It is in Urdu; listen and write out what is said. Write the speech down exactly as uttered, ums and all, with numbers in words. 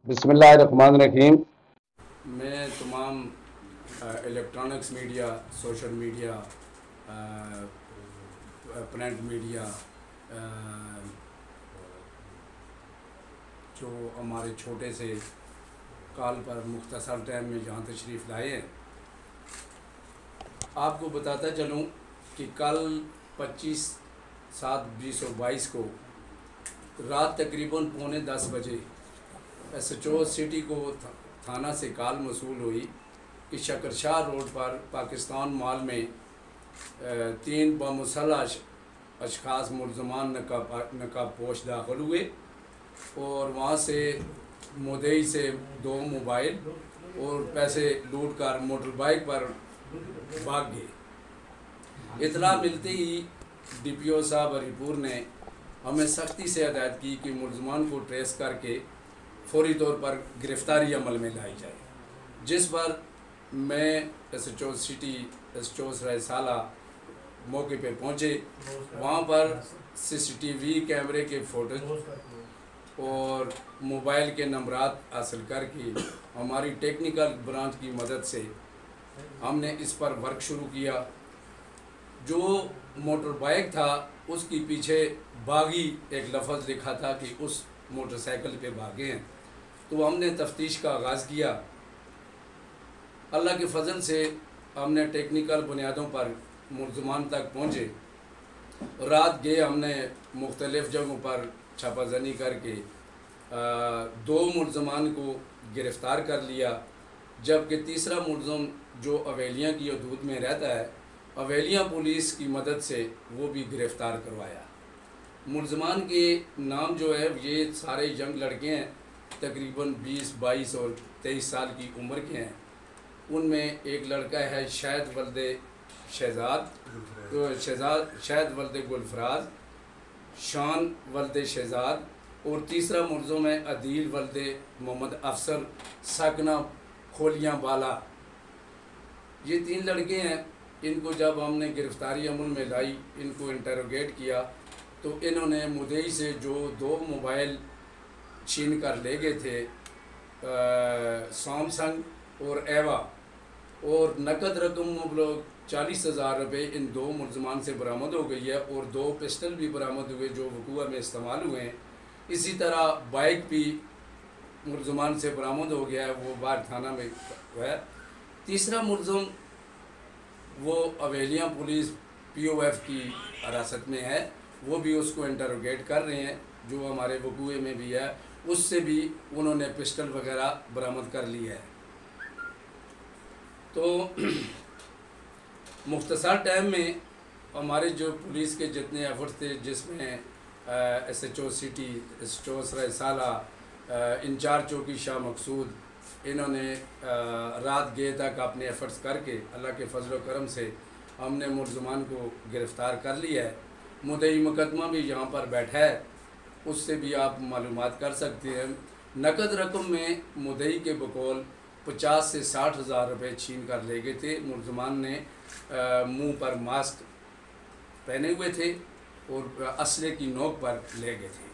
بسم اللہ الرحمن الرحیم۔ میں تمام electronics media, social media, print media جو ہمارے چھوٹے سے کال پر مختصر ٹائم میں جہاں تشریف لائے ہیں، آپ کو بتاتا چلوں کہ کل پچیس سات بیس سو بائیس کو رات تقریباً پونے دس بجے ایس ایچ او سٹی کو تھانہ سے کال موصول ہوئی کہ شکرشاہ روڈ پر پاکستان مال میں تین بامسلح اشخاص ملزمان نقاب نقاب پوش داخل ہوئے اور وہاں سے مدعی سے دو موبائل اور پیسے لوٹ کر موٹر بائک پر بھاگ گئے۔ اطلاع ملتے ہی ڈی پی او صاحب ہری پور نے ہمیں سختی سے ہدایت کی کہ ملزمان کو ٹریس کر کے فوری طور پر گرفتاری عمل میں لائی جائے، جس پر میں S H O city S H O Sarai Saleh موقع پہ پہنچے۔ وہاں پر سی سی ٹی وی کیمرے کے فوٹیج اور موبائل کے نمبرات حاصل کر کے ہماری ٹیکنیکل برانچ کی مدد سے ہم نے اس پر ورک شروع کیا۔ جو موٹر بائک تھا اس کی پیچھے باغی ایک لفظ لکھا تھا کہ اس موٹر سائیکل پہ بھاگے ہیں، تو ہم نے تفتیش کا آغاز کیا۔ اللہ کے فضل سے ہم نے ٹیکنیکل بنیادوں پر ملزمان تک پہنچے۔ رات گئے ہم نے مختلف جگہوں پر چھاپہ زنی کر کے دو ملزمان کو گرفتار کر لیا، جبکہ تیسرا ملزم جو اویلیاں کی حدود میں رہتا ہے، اویلیاں پولیس کی مدد سے وہ بھی گرفتار کروایا۔ ملزمان کے نام جو ہے یہ سارے ینگ لڑکے ہیں، تقریباً بیس بائیس اور تیئیس سال کی عمر کے ہیں۔ ان میں ایک لڑکا ہے شاہد ولد شہزاد شہزاد شاہد ولد گلفراز، شان ولد شہزاد، اور تیسرا ملزم ہے عدیل ولد محمد افسر ساکنہ کھولیاں بالا۔ یہ تین لڑکے ہیں۔ ان کو جب ہم نے گرفتاری عمل میں لائی، ان کو انٹروگیٹ کیا، تو انہوں نے مدعی سے جو دو موبائل چھین کر لے گئے تھے، سامسنگ اور ایوا، اور نقد رقم مبلغ چالیس ہزار روپے ان دو ملزمان سے برآمد ہو گئی ہے، اور دو پسٹل بھی برآمد ہوئے جو وقوع میں استعمال ہوئے ہیں۔ اسی طرح بائک بھی ملزمان سے برآمد ہو گیا ہے، وہ باہر تھانہ میں ہے۔ تیسرا ملزم وہ اویلیاں پولیس پی او ایف کی حراست میں ہے، وہ بھی اس کو انٹروگیٹ کر رہے ہیں، جو ہمارے وقوع میں بھی ہے، اس سے بھی انہوں نے پسٹل وغیرہ برآمد کر لی ہے۔ تو مختصر ٹائم میں ہمارے جو پولیس کے جتنے ایفرٹس تھے، جس میں S H O city, S H O Sarai Saleh, incharge چوکی شاہ مقصود، انہوں نے رات گئے تک اپنے ایفرٹس کر کے اللہ کے فضل و کرم سے ہم نے ملزمان کو گرفتار کر لیا ہے۔ مدعی مقدمہ بھی یہاں پر بیٹھا ہے، اس سے بھی آپ معلومات کر سکتے ہیں۔ نقد رقم میں مدعی کے بقول پچاس سے ساٹھ ہزار روپے چھین کر لے گئے تھے۔ ملزمان نے منہ پر ماسک پہنے ہوئے تھے اور اسلحے کی نوک پر لے گئے تھے۔